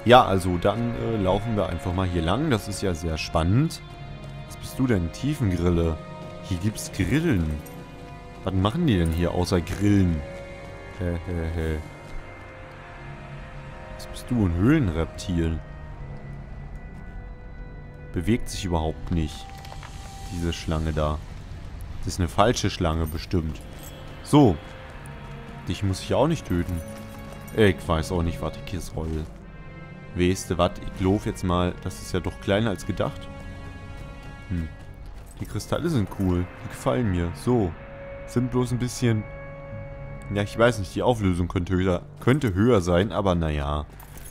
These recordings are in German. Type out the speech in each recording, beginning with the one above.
Ja, also dann laufen wir einfach mal hier lang. Das ist ja sehr spannend. Was bist du denn? Tiefengrille. Hier gibt's Grillen. Was machen die denn hier außer Grillen? Was bist du? Ein Höhlenreptil. Bewegt sich überhaupt nicht. Diese Schlange da. Das ist eine falsche Schlange bestimmt. So. Dich muss ich auch nicht töten. Ich weiß auch nicht, was ich hier soll. Weißt du was? Ich laufe jetzt mal. Das ist ja doch kleiner als gedacht. Die Kristalle sind cool. Die gefallen mir. So. Sind bloß ein bisschen... Ja, ich weiß nicht. Die Auflösung könnte höher sein, aber naja.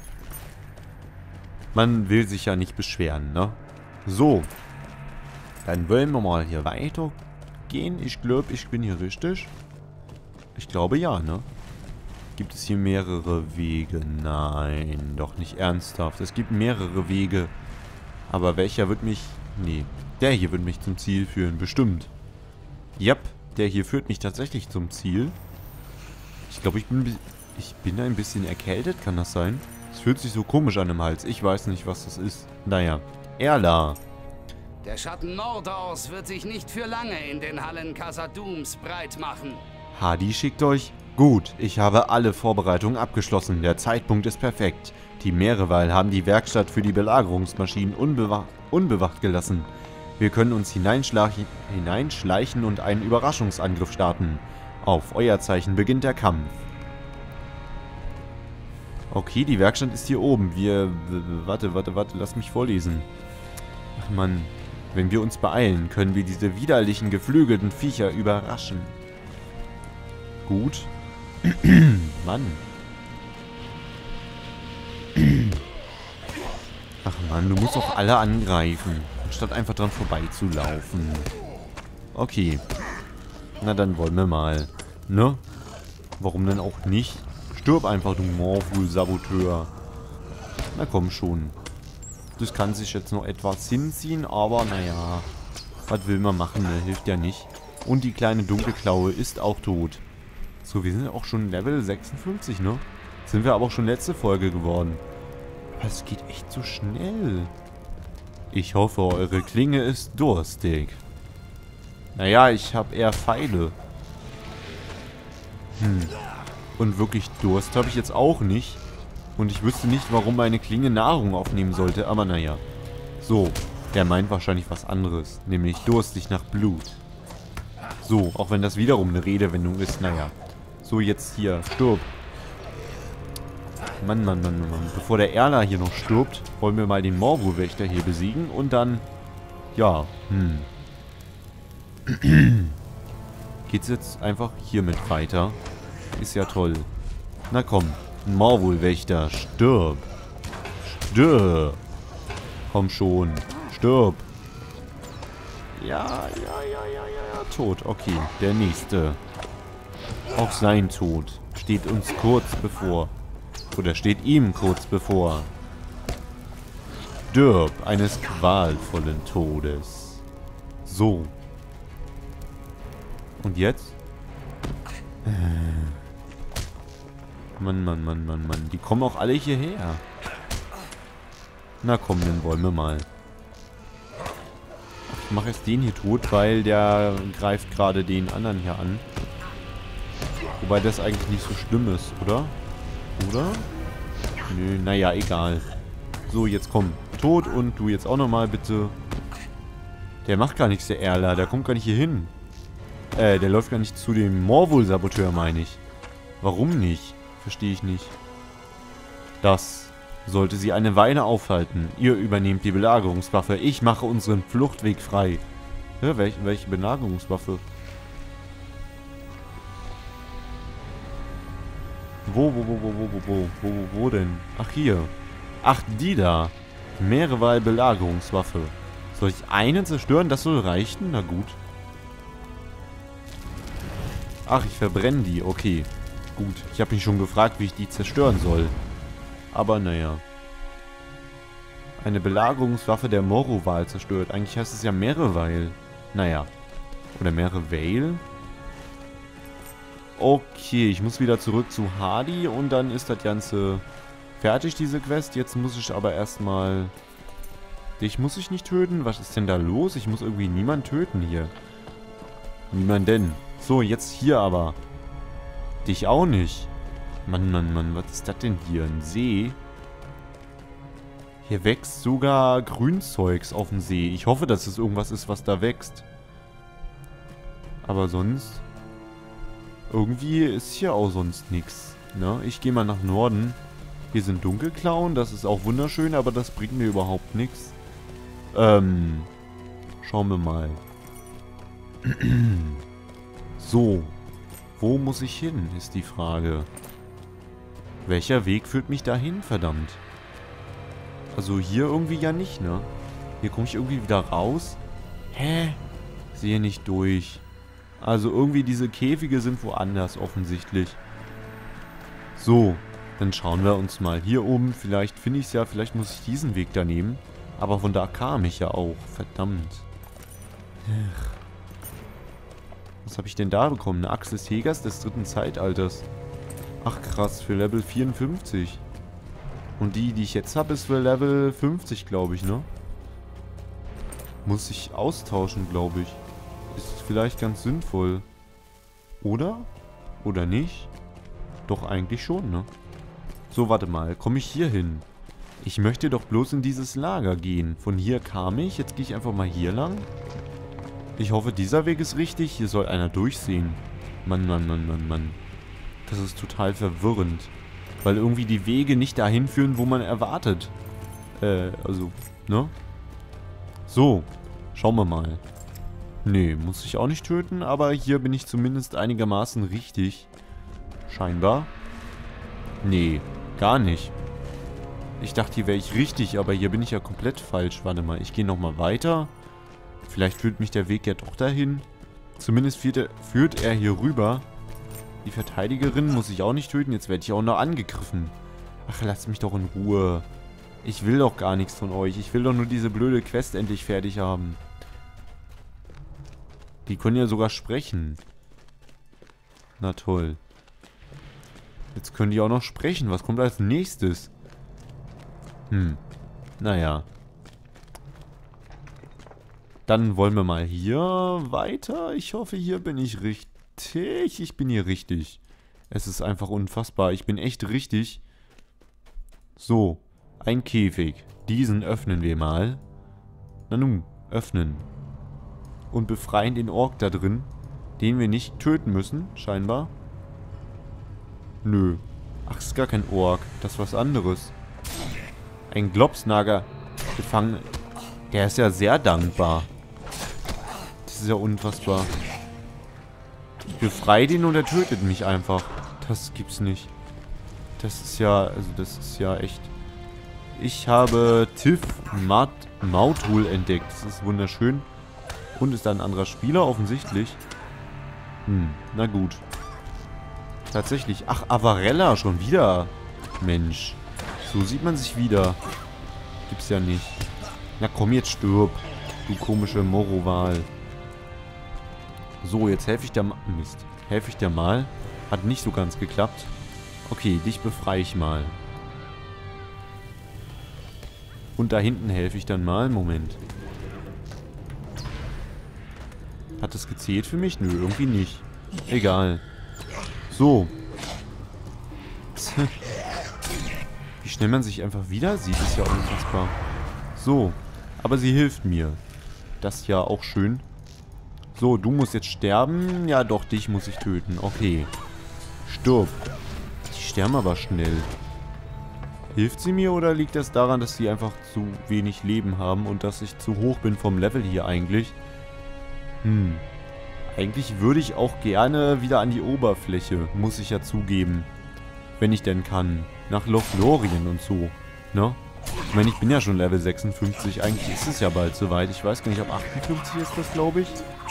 Man will sich ja nicht beschweren, ne? So. Dann wollen wir mal hier weitergehen. Ich glaube, ich bin hier richtig. Ich glaube ja, ne? Gibt es hier mehrere Wege? Nein, doch nicht ernsthaft. Es gibt mehrere Wege. Aber welcher wird mich... Nee, der hier wird mich zum Ziel führen, bestimmt. Yep, der hier führt mich tatsächlich zum Ziel. Ich glaube, ich bin ein bisschen erkältet, kann das sein? Es fühlt sich so komisch an im Hals. Ich weiß nicht, was das ist. Naja, Erla. Der Schatten Mordors wird sich nicht für lange in den Hallen Khazad-dûms breit machen. Hadi schickt euch? Gut, ich habe alle Vorbereitungen abgeschlossen. Der Zeitpunkt ist perfekt. Die Meereweil haben die Werkstatt für die Belagerungsmaschinen unbewacht gelassen. Wir können uns hineinschleichen und einen Überraschungsangriff starten. Auf euer Zeichen beginnt der Kampf. Okay, die Werkstatt ist hier oben. Warte, lass mich vorlesen. Ach Mann, wenn wir uns beeilen, können wir diese widerlichen, geflügelten Viecher überraschen. Gut. Mann. Ach Mann, du musst doch alle angreifen, anstatt einfach dran vorbeizulaufen. Okay. Na, dann wollen wir mal. Ne? Warum denn auch nicht? Stirb einfach, du Morphul-Saboteur. Na komm schon. Das kann sich jetzt noch etwas hinziehen, aber naja. Was will man machen, ne? Hilft ja nicht. Und die kleine Dunkelklaue ist auch tot. So, wir sind auch schon Level 56, ne? Sind wir aber auch schon letzte Folge geworden. Das geht echt so schnell. Ich hoffe, eure Klinge ist durstig. Naja, ich habe eher Pfeile. Und wirklich Durst habe ich jetzt auch nicht. Und ich wüsste nicht, warum meine Klinge Nahrung aufnehmen sollte, aber naja. So, der meint wahrscheinlich was anderes. Nämlich durstig nach Blut. So, auch wenn das wiederum eine Redewendung ist, naja. So, jetzt hier, stirb. Mann. Bevor der Erla hier noch stirbt, wollen wir mal den Morvu-Wächter hier besiegen und dann... Ja, Geht's jetzt einfach hiermit weiter? Ist ja toll. Na komm, Morvu-Wächter, stirb. Stirb. Komm schon, stirb. Ja, tot. Okay, der nächste. Auch sein Tod steht uns kurz bevor. Oder steht ihm kurz bevor. Stirb eines qualvollen Todes. So. Und jetzt? Mann. Die kommen auch alle hierher. Na komm, dann wollen wir mal. Ich mache jetzt den hier tot, weil der greift gerade den anderen hier an. Wobei das eigentlich nicht so schlimm ist, oder? Oder? Nö, naja, egal. So, jetzt komm. Tot und du jetzt auch nochmal, bitte. Der macht gar nichts, der Erla. Der kommt gar nicht hier hin. Der läuft gar nicht zu dem Morvul-Saboteur, meine ich. Warum nicht? Verstehe ich nicht. Das sollte sie eine Weile aufhalten. Ihr übernehmt die Belagerungswaffe. Ich mache unseren Fluchtweg frei. Ja, welche Belagerungswaffe? Wo denn? Ach, hier. Ach, die da. Meereweil Belagerungswaffe. Soll ich eine zerstören? Das soll reichen? Na gut. Ach, ich verbrenne die. Okay. Gut. Ich habe mich schon gefragt, wie ich die zerstören soll. Aber naja. Eine Belagerungswaffe der Morroval zerstört. Eigentlich heißt es ja Meereweil. Naja. Oder Meereweil? Okay, ich muss wieder zurück zu Hadi und dann ist das Ganze fertig, diese Quest. Jetzt muss ich aber erstmal... Dich muss ich nicht töten? Was ist denn da los? Ich muss irgendwie niemanden töten hier. Niemanden. So, jetzt hier aber. Dich auch nicht. Mann, Mann, Mann. Was ist das denn hier? Ein See? Hier wächst sogar Grünzeugs auf dem See. Ich hoffe, dass es irgendwas ist, was da wächst. Aber sonst... Irgendwie ist hier auch sonst nichts. Ne? Ich gehe mal nach Norden. Hier sind Dunkelklauen. Das ist auch wunderschön, aber das bringt mir überhaupt nichts. Schauen wir mal. So. Wo muss ich hin, ist die Frage. Welcher Weg führt mich dahin, verdammt? Also hier irgendwie ja nicht, ne? Hier komme ich irgendwie wieder raus. Hä? Sehe nicht durch. Also irgendwie diese Käfige sind woanders offensichtlich. So. Dann schauen wir uns mal hier oben. Vielleicht finde ich es ja. Vielleicht muss ich diesen Weg da nehmen. Aber von da kam ich ja auch. Verdammt. Ach. Was habe ich denn da bekommen? Eine Axt des Jägers des 3. Zeitalters. Ach krass, für Level 54. Und die ich jetzt habe, ist für Level 50, glaube ich, ne? Muss ich austauschen, glaube ich. Ist vielleicht ganz sinnvoll. Oder? Oder nicht? Doch eigentlich schon, ne? So, warte mal. Komme ich hier hin? Ich möchte doch bloß in dieses Lager gehen. Von hier kam ich. Jetzt gehe ich einfach mal hier lang. Ich hoffe, dieser Weg ist richtig. Hier soll einer durchsehen. Mann, Mann, Mann, Mann, Mann. Das ist total verwirrend. Weil irgendwie die Wege nicht dahin führen, wo man erwartet. Also, ne? So. Schauen wir mal. Nee, muss ich auch nicht töten. Aber hier bin ich zumindest einigermaßen richtig. Scheinbar. Nee, gar nicht. Ich dachte, hier wäre ich richtig, aber hier bin ich ja komplett falsch. Warte mal, ich gehe nochmal weiter. Vielleicht führt mich der Weg ja doch dahin. Zumindest führt er hier rüber. Die Verteidigerin muss ich auch nicht töten. Jetzt werde ich auch noch angegriffen. Ach, lasst mich doch in Ruhe. Ich will doch gar nichts von euch. Ich will doch nur diese blöde Quest endlich fertig haben. Die können ja sogar sprechen. Na toll. Jetzt können die auch noch sprechen. Was kommt als nächstes? Naja. Dann wollen wir mal hier weiter. Ich hoffe, hier bin ich richtig. Ich bin hier richtig. Es ist einfach unfassbar. Ich bin echt richtig. So. Ein Käfig. Diesen öffnen wir mal. Na nun, öffnen. Und befreien den Ork da drin. Den wir nicht töten müssen, scheinbar. Nö. Ach, ist gar kein Ork. Das ist was anderes. Ein Globsnager gefangen. Der ist ja sehr dankbar. Das ist ja unfassbar. Ich befreie den und er tötet mich einfach. Das gibt's nicht. Das ist ja, also das ist ja echt... Ich habe Tiff Mautul entdeckt. Das ist wunderschön. Und ist da ein anderer Spieler offensichtlich. Na gut. Tatsächlich. Ach, Avarella schon wieder. Mensch. So sieht man sich wieder. Gibt's ja nicht. Na komm, jetzt stirb. Du komische Moroval. So, jetzt helfe ich dir mal. Mist. Helfe ich dir mal. Hat nicht so ganz geklappt. Okay, dich befreie ich mal. Und da hinten helfe ich dann mal. Moment. Hat das gezählt für mich? Nö, irgendwie nicht. Egal. So. Wie schnell man sich einfach wieder sieht, ist ja unfassbar. So. Aber sie hilft mir. Das ist ja auch schön. So, du musst jetzt sterben. Ja, doch, dich muss ich töten. Okay. Stirb. Die sterben aber schnell. Hilft sie mir oder liegt das daran, dass sie einfach zu wenig Leben haben und dass ich zu hoch bin vom Level hier eigentlich? Eigentlich würde ich auch gerne wieder an die Oberfläche, muss ich ja zugeben. Wenn ich denn kann. Nach Lothlorien und so. Ne? Ich meine, ich bin ja schon Level 56. Eigentlich ist es ja bald soweit. Ich weiß gar nicht, ab 58 ist das, glaube ich.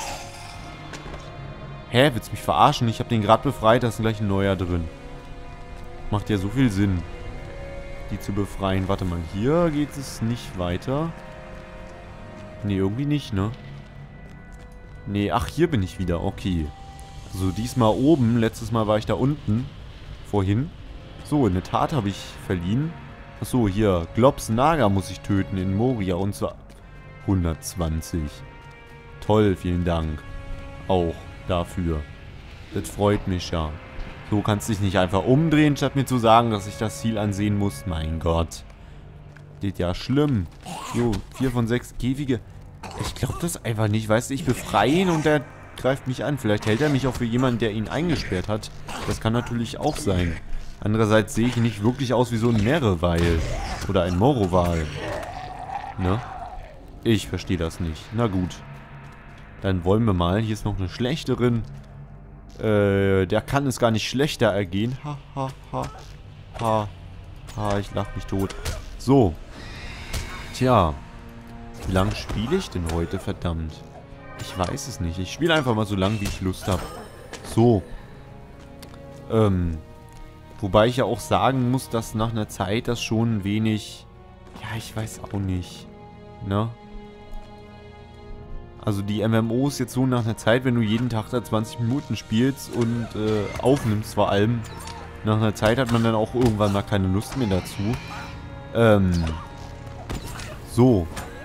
Hä? Willst du mich verarschen? Ich habe den gerade befreit. Da ist gleich ein neuer drin. Macht ja so viel Sinn, die zu befreien. Warte mal, hier geht es nicht weiter. Nee, irgendwie nicht, ne? Nee, ach, hier bin ich wieder. Okay. Also diesmal oben. Letztes Mal war ich da unten. Vorhin. So, eine Tat habe ich verliehen. Achso, hier. Globs Naga muss ich töten in Moria. Und zwar 120. Toll, vielen Dank. Auch dafür. Das freut mich ja. So kannst du dich nicht einfach umdrehen, statt mir zu sagen, dass ich das Ziel ansehen muss. Mein Gott. Das ist ja schlimm. So, 4 von 6 Käfige. Ich glaube das einfach nicht. Weißt du, ich befreie ihn und der greift mich an. Vielleicht hält er mich auch für jemanden, der ihn eingesperrt hat. Das kann natürlich auch sein. Andererseits sehe ich nicht wirklich aus wie so ein Mereweil. Oder ein Morowal. Ne? Ich verstehe das nicht. Na gut. Dann wollen wir mal. Hier ist noch eine Schlechterin. Der kann es gar nicht schlechter ergehen. Ha, ha, ha. Ha. Ha, ich lach mich tot. So. Tja. Wie lange spiele ich denn heute? Verdammt. Ich weiß es nicht. Ich spiele einfach mal so lange, wie ich Lust habe. So. Wobei ich ja auch sagen muss, dass nach einer Zeit das schon ein wenig... Ja, ich weiß auch nicht. Ne? Also die MMOs jetzt so nach einer Zeit, wenn du jeden Tag da 20 Minuten spielst und aufnimmst vor allem, nach einer Zeit hat man dann auch irgendwann mal keine Lust mehr dazu. So.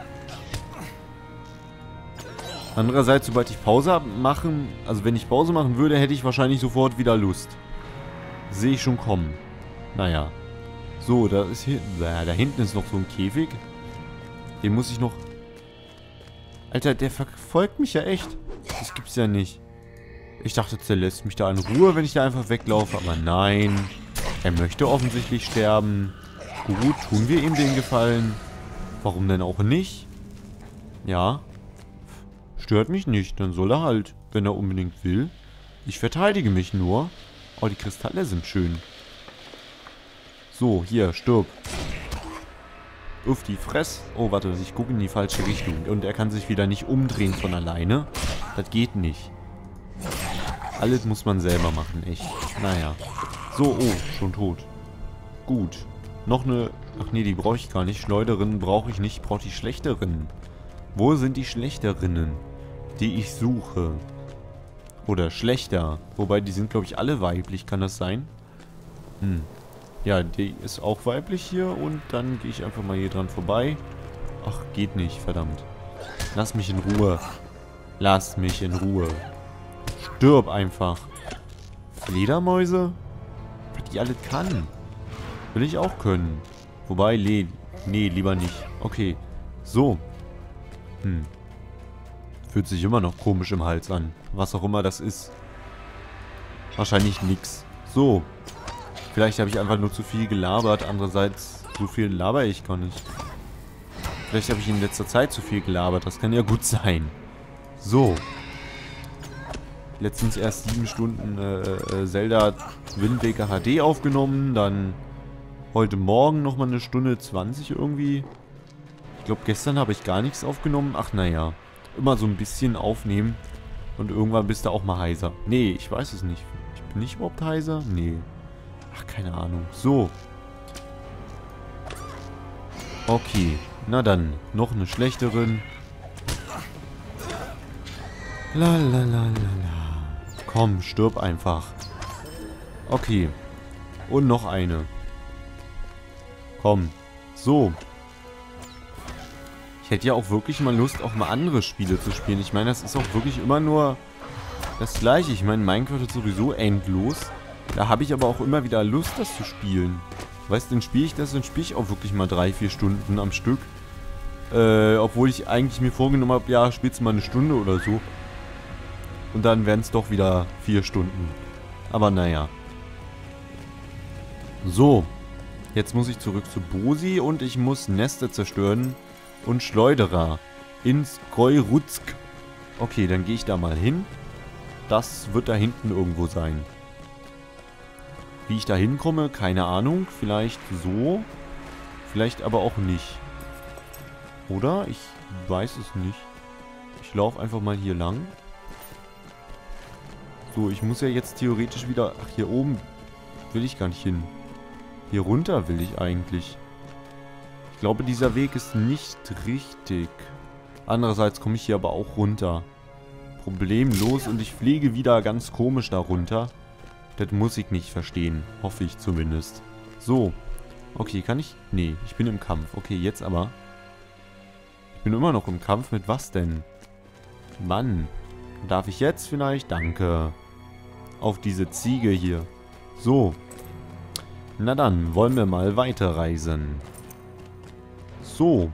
Andererseits, sobald ich Pause machen, also wenn ich Pause machen würde, hätte ich wahrscheinlich sofort wieder Lust. Sehe ich schon kommen. Naja. So, da ist hier, da hinten ist noch so ein Käfig. Den muss ich noch... Alter, der verfolgt mich ja echt. Das gibt's ja nicht. Ich dachte, der lässt mich da in Ruhe, wenn ich da einfach weglaufe. Aber nein. Er möchte offensichtlich sterben. Gut, tun wir ihm den Gefallen. Warum denn auch nicht? Ja. Stört mich nicht. Dann soll er halt, wenn er unbedingt will. Ich verteidige mich nur. Oh, die Kristalle sind schön. So, hier, stirb. Uff, die Fress. Oh, warte, ich gucke in die falsche Richtung. Und er kann sich wieder nicht umdrehen von alleine. Das geht nicht. Alles muss man selber machen, echt. Naja. So, oh, schon tot. Gut. Noch eine... Ach nee, die brauche ich gar nicht. Schleuderinnen brauche ich nicht. Ich brauche die Schlechterinnen. Wo sind die Schlechterinnen, die ich suche? Oder schlechter. Wobei, die sind, glaube ich, alle weiblich. Kann das sein? Hm. Ja, die ist auch weiblich hier. Und dann gehe ich einfach mal hier dran vorbei. Ach, geht nicht. Verdammt. Lass mich in Ruhe. Lass mich in Ruhe. Stirb einfach. Fledermäuse? Was die alle kann. Will ich auch können. Wobei, nee, lieber nicht. Okay. So. Hm. Fühlt sich immer noch komisch im Hals an. Was auch immer das ist. Wahrscheinlich nix. So. Vielleicht habe ich einfach nur zu viel gelabert. Andererseits, so viel laber ich gar nicht. Vielleicht habe ich in letzter Zeit zu viel gelabert. Das kann ja gut sein. So. Letztens erst 7 Stunden Zelda Wind Waker HD aufgenommen. Dann heute Morgen nochmal eine Stunde 20 irgendwie. Ich glaube, gestern habe ich gar nichts aufgenommen. Ach, naja. Immer so ein bisschen aufnehmen. Und irgendwann bist du auch mal heiser. Nee, ich weiß es nicht. Ich bin nicht überhaupt heiser? Nee. Ach, keine Ahnung. So. Okay. Na dann. Noch eine schlechterin. Lalalala. Komm, stirb einfach. Okay. Und noch eine. Komm. So. Ich hätte ja auch wirklich mal Lust, auch mal andere Spiele zu spielen. Ich meine, das ist auch wirklich immer nur das Gleiche. Ich meine, Minecraft ist sowieso endlos. Da habe ich aber auch immer wieder Lust, das zu spielen. Weißt du, dann spiele ich das, dann spiele ich auch wirklich mal 3-4 Stunden am Stück. Obwohl ich eigentlich mir vorgenommen habe, ja, spielst du mal eine Stunde oder so. Und dann werden es doch wieder 4 Stunden. Aber naja. So. Jetzt muss ich zurück zu Bosi und ich muss Neste zerstören. Und Schleuderer. In Skoirutsk. Okay, dann gehe ich da mal hin. Das wird da hinten irgendwo sein. Wie ich da hinkomme, keine Ahnung. Vielleicht so. Vielleicht aber auch nicht. Oder? Ich weiß es nicht. Ich laufe einfach mal hier lang. So, ich muss ja jetzt theoretisch wieder... Ach, hier oben will ich gar nicht hin. Hier runter will ich eigentlich. Ich glaube, dieser Weg ist nicht richtig. Andererseits komme ich hier aber auch runter. Problemlos und ich fliege wieder ganz komisch da runter. Das muss ich nicht verstehen. Hoffe ich zumindest. So. Okay, kann ich... Nee, ich bin im Kampf. Okay, jetzt aber. Ich bin immer noch im Kampf. Mit was denn? Mann. Darf ich jetzt vielleicht? Danke. Auf diese Ziege hier. So. Na dann, wollen wir mal weiterreisen. So.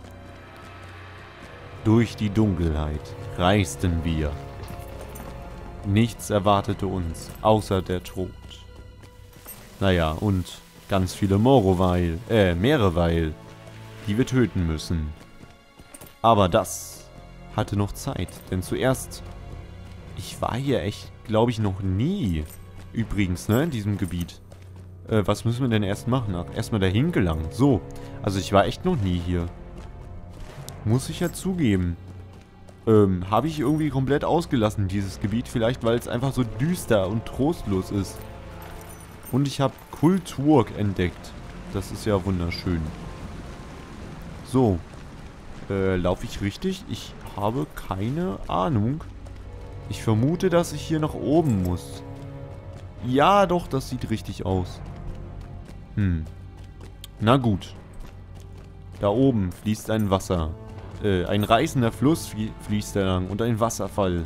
Durch die Dunkelheit reisten wir. Nichts erwartete uns, außer der Tod. Naja, und ganz viele Meereweil, die wir töten müssen. Aber das hatte noch Zeit, denn zuerst... Ich war hier echt, glaube ich, noch nie. Übrigens, ne, in diesem Gebiet. Was müssen wir denn erst machen? Ach, erstmal dahin gelangen. So, also ich war echt noch nie hier. Muss ich ja zugeben. Habe ich irgendwie komplett ausgelassen, dieses Gebiet. Vielleicht, weil es einfach so düster und trostlos ist. Und ich habe Kultur entdeckt. Das ist ja wunderschön. So. Laufe ich richtig? Ich habe keine Ahnung. Ich vermute, dass ich hier nach oben muss. Ja, doch, das sieht richtig aus. Na gut. Da oben fließt ein Wasser. Ein reißender Fluss fließt da lang und ein Wasserfall.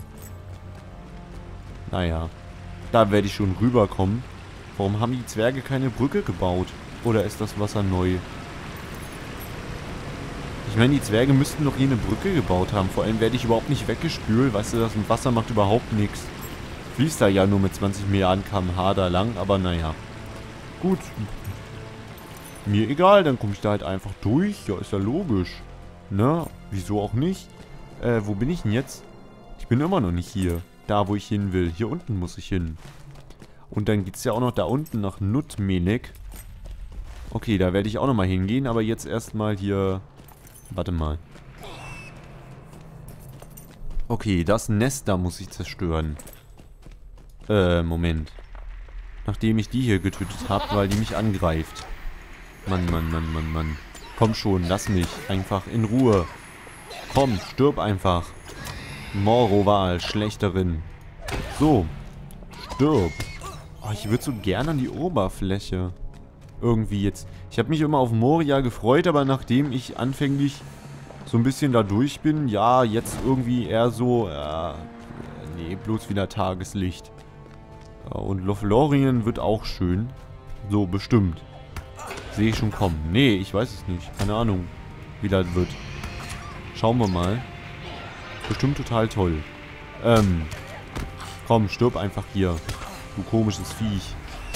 Naja, da werde ich schon rüberkommen. Warum haben die Zwerge keine Brücke gebaut? Oder ist das Wasser neu? Ich meine, die Zwerge müssten doch hier eine Brücke gebaut haben. Vor allem werde ich überhaupt nicht weggespült. Weißt du, das mit Wasser macht überhaupt nichts. Fließt da ja nur mit 20 Milliarden km/h da lang, aber naja. Gut. Mir egal, dann komme ich da halt einfach durch. Ja, ist ja logisch. Ne? Wieso auch nicht? Wo bin ich denn jetzt? Ich bin immer noch nicht hier. Da, wo ich hin will. Hier unten muss ich hin. Und dann geht es ja auch noch da unten nach Nutmelek. Okay, da werde ich auch nochmal hingehen, aber jetzt erstmal hier... Warte mal. Okay, das Nest da muss ich zerstören. Moment. Nachdem ich die hier getötet habe, weil die mich angreift. Mann. Komm schon, lass mich. Einfach in Ruhe. Komm, stirb einfach. Moroval, Schlechterin. So. Stirb. Oh, ich würde so gerne an die Oberfläche. Irgendwie jetzt. Ich habe mich immer auf Moria gefreut, aber nachdem ich anfänglich so ein bisschen da durch bin, ja, jetzt irgendwie eher so, nee, bloß wieder Tageslicht. Und Lothlorien wird auch schön. So, bestimmt. Sehe ich schon kommen. Nee, ich weiß es nicht. Keine Ahnung, wie das wird. Schauen wir mal. Bestimmt total toll. Komm, stirb einfach hier. Du komisches Viech.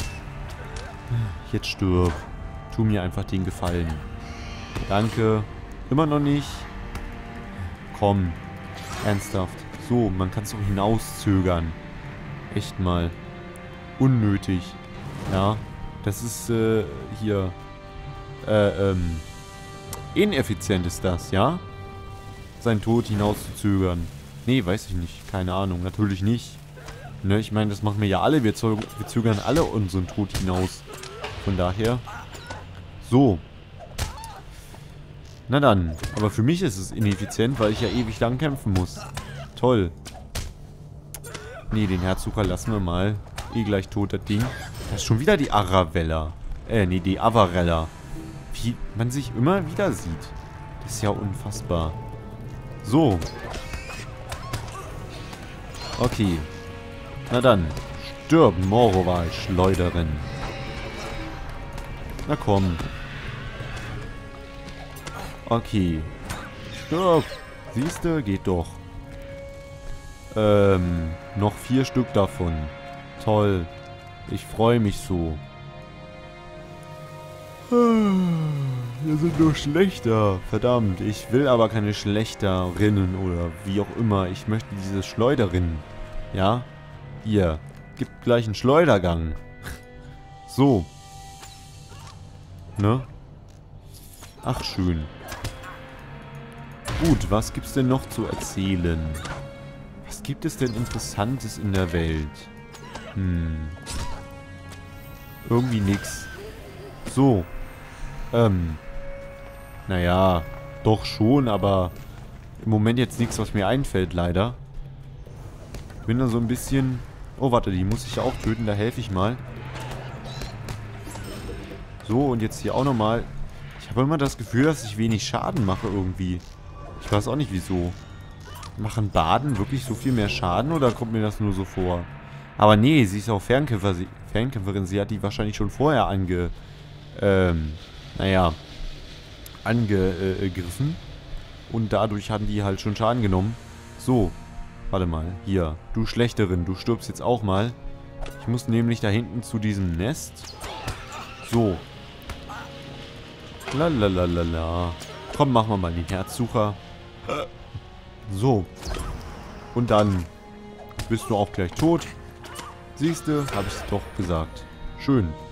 Jetzt stirb. Tu mir einfach den Gefallen. Danke. Immer noch nicht. Komm. Ernsthaft. So, man kann es doch hinauszögern. Echt mal. Unnötig. Ja. Das ist, hier. Ineffizient ist das, ja? Seinen Tod hinauszuzögern. Nee, weiß ich nicht. Keine Ahnung. Natürlich nicht. Ne, ich meine, das machen wir ja alle. Wir zögern alle unseren Tod hinaus. Von daher. So. Na dann. Aber für mich ist es ineffizient, weil ich ja ewig lang kämpfen muss. Toll. Nee, den Herzsucher lassen wir mal. Eh gleich tot, das Ding. Das ist schon wieder die Aravella. Nee, die Avarella. Wie man sich immer wieder sieht. Das ist ja unfassbar. So. Okay. Na dann. Stirb, Moroval, Schleuderin. Na komm. Okay. Stirb. Siehste, geht doch. Noch 4 Stück davon. Toll. Ich freue mich so. Wir sind nur schlechter. Verdammt, ich will aber keine Schlechterinnen oder wie auch immer. Ich möchte diese Schleuderinnen. Ja? Ihr. Gibt gleich einen Schleudergang. So. Ne? Ach, schön. Gut, was gibt's denn noch zu erzählen? Was gibt es denn Interessantes in der Welt? Irgendwie nix. So. Naja, doch schon, aber im Moment jetzt nichts, was mir einfällt, leider. Ich bin da so ein bisschen... Oh, warte, die muss ich ja auch töten, da helfe ich mal. So, und jetzt hier auch nochmal. Ich habe immer das Gefühl, dass ich wenig Schaden mache irgendwie. Ich weiß auch nicht wieso. Machen Baden wirklich so viel mehr Schaden oder kommt mir das nur so vor? Aber nee, sie ist auch Fernkämpferin. Sie hat die wahrscheinlich schon vorher angegriffen. Und dadurch haben die halt schon Schaden genommen. So, warte mal. Hier, du Schlechterin, du stirbst jetzt auch mal. Ich muss nämlich da hinten zu diesem Nest. So. Lalalala. Komm, machen wir mal den Herzsucher. So. Und dann bist du auch gleich tot. Siehste, habe ich es doch gesagt. Schön.